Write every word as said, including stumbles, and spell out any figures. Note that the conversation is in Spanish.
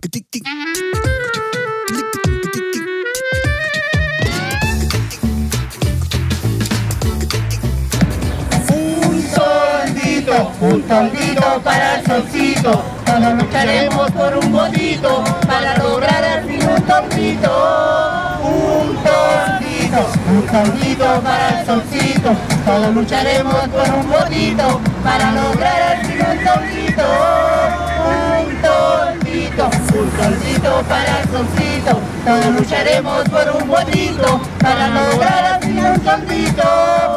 Un tontito para el solcito, todos lucharemos por un votito, para lograr al fin un tontito. Un tontito, un tontito para el solcito, todos lucharemos por un votito, para lograr al fin un tontito. Un tontito, un tontito para el solcito, todos lucharemos por un votito, para lograr al fin un tontito.